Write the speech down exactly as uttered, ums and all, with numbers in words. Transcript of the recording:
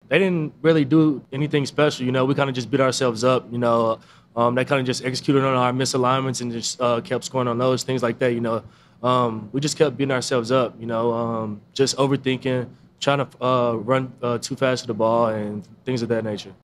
they didn't really do anything special. You know, we kind of just beat ourselves up. You know, um, they kind of just executed on our misalignments and just uh, kept scoring on those things like that. You know, um, we just kept beating ourselves up. You know, um, just overthinking, trying to uh, run uh, too fast to the ball and things of that nature.